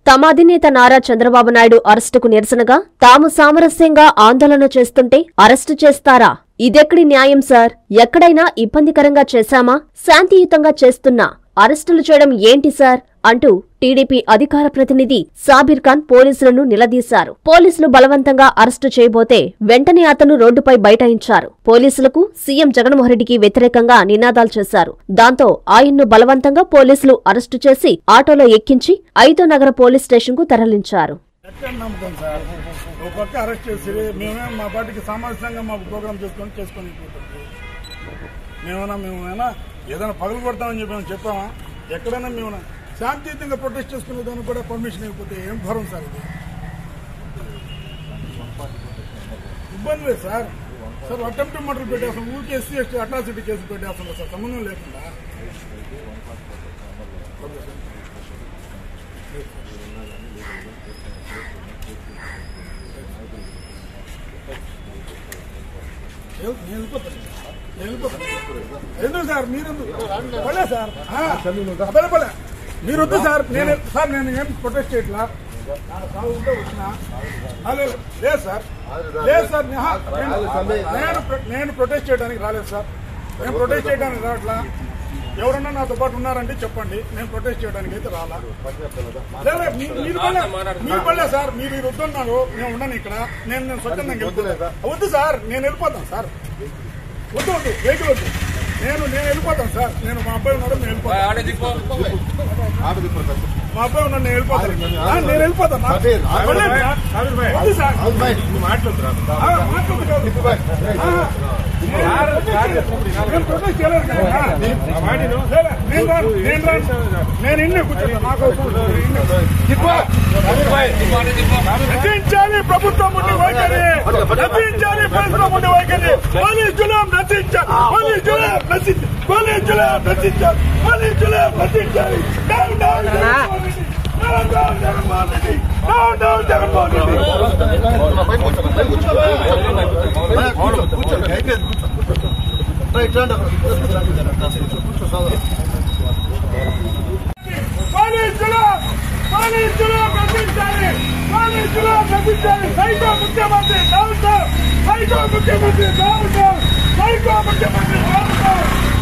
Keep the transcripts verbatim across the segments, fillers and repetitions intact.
తమ అధినేత నారా చంద్రబాబు నాయుడు అరెస్టుకు నిరసనగా తాము సామరస్యంగా ఆందోళన చేస్తుంటే అరెస్టు చేస్తారా? ఇదెక్కడి న్యాయం సార్? ఎక్కడైనా ఇబ్బందికరంగా చేశామా? శాంతియుతంగా చేస్తున్నా అరెస్టులు చేయడం ఏంటి సార్ అంటూ టీడీపీ అధికార ప్రతినిధి సాబిర్ ఖాన్ పోలీసులను నిలదీశారు. పోలీసులు బలవంతంగా అరెస్టు చేయబోతే వెంటనే అతను రోడ్డుపై బైఠాయించారు. పోలీసులకు సీఎం జగన్మోహన్రెడ్డికి వ్యతిరేకంగా నినాదాలు చేశారు. దాంతో ఆయన్ను బలవంతంగా పోలీసులు అరెస్టు చేసి ఆటోలో ఎక్కించి ఐదో నగర పోలీస్ స్టేషన్ కు తరలించారు. ఏదైనా పగలు కొడతామని చెప్పి చెప్పామా? ఎక్కడైనా మేము శాంతియుతంగా ప్రొటెస్ట్ చేసుకునే దానికి కూడా పర్మిషన్ ఇవ్వకపోతే ఏం భరం సార్? ఇది ఇబ్బంది లేదు సార్. సార్ అటెంప్ట్ మర్డర్ పెట్టేస్తాం, ఊరికి ఎస్సీ ఎస్టీ అట్రాసిటీ కేసు పెట్టేస్తాం సార్, సంబంధం లేకుండా. ఎందుకు సార్ మీరు పడే సార్ పడే మీరు వద్దు సార్. నేను సార్ నేను ఏం ప్రొటెస్ట్ చేయట్లా, సాగుంటే వచ్చినా లేదు సార్. లేదు సార్ నేను నేను ప్రొటెస్ట్ చేయడానికి రాలేదు సార్. నేను ప్రొటెస్ట్ చేయడానికి రావట్లా. ఎవరన్నా నాతో పాటు ఉన్నారంటే చెప్పండి, నేను ప్రొటెస్ట్ చేయడానికి అయితే రాలా. మీరు పడలే మీరు పడలే సార్. మీరు మీరు వద్దన్నారు, నేను ఉన్నాను ఇక్కడ. నేను నేను స్వచ్ఛందంగా వెళ్ళిపోతా. వద్దు సార్, నేను వెళ్ళిపోతాను సార్. వద్దు వద్దు వెహికల్ వద్దు. నేను నేను వెళ్ళిపోతాను సార్. నేను మా అబ్బాయి ఉన్నాడు, నేను వెళ్ళిపోతాను. మా అబ్బాయి ఉన్నాడు, నేను వెళ్ళిపోతాను. నేను వెళ్ళిపోతాను. వద్దు సార్, నేను ప్రొటెస్ట్ చేయలేదు కదా. నేను ఇన్నే కూర్చున్నా. నాకు నశించాలి ప్రభుత్వం ఉండి వైఖరి, నశించాలి ప్రభుత్వం ఉండి వైఖరి. పోలీసులు నశించాలి, పోలీసులు నశించాలి, పోలీసులు నశించాలి, పోలీసులు నశించాలి. Down down Jaganmohan Reddy, down down Jaganmohan Reddy, down down Jaganmohan Reddy. పోలీసులు పోలీసులు నశించాలి, పోలీసులు నశించాలి. సైకో ముఖ్యమంత్రి డౌన్ డౌన్, సైకో ముఖ్యమంత్రి డౌన్ డౌన్, సైకో ముఖ్యమంత్రి డౌన్ డౌన్.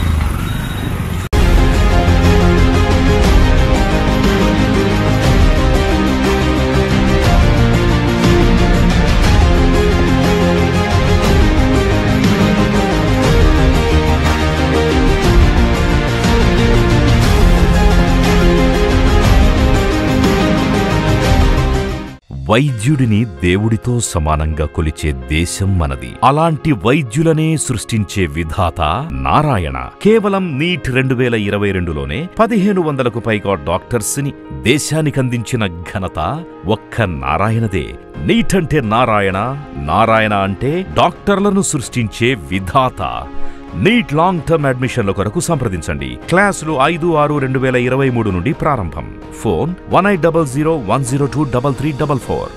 వైద్యుడిని దేవుడితో సమానంగా కొలిచే దేశం మనది. అలాంటి వైద్యులనే సృష్టించే విధాత నారాయణ. కేవలం నీట్ రెండు వేల ఇరవై రెండులోనే పదిహేను వందలకు పైగా డాక్టర్స్ ని దేశానికందించిన ఘనత ఒక్క నారాయణదే. నీట్ అంటే నారాయణ, నారాయణ అంటే డాక్టర్లను సృష్టించే విధాత. నీట్ లాంగ్ టర్మ్ అడ్మిషన్ల కొరకు సంప్రదించండి. క్లాసులు ఐదు ఆరు రెండు వేల ఇరవై మూడు నుండి ప్రారంభం. Phone one eight double zero one zero two double three double four.